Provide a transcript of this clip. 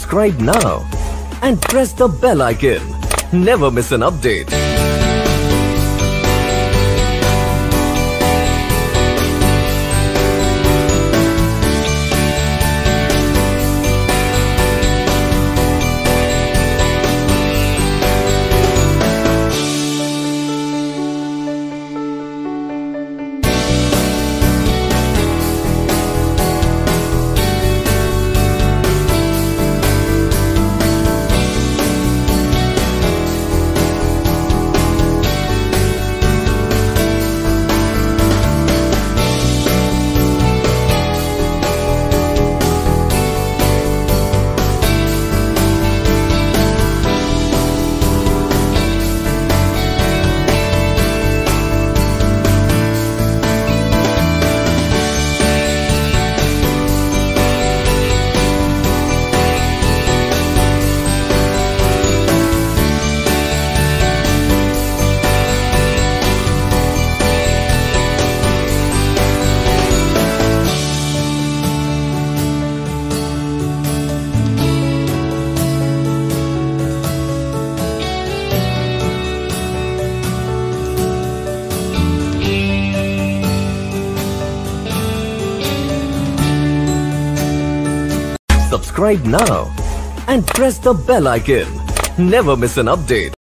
Subscribe now and press the bell icon. Never miss an update. Subscribe now and press the bell icon. Never miss an update.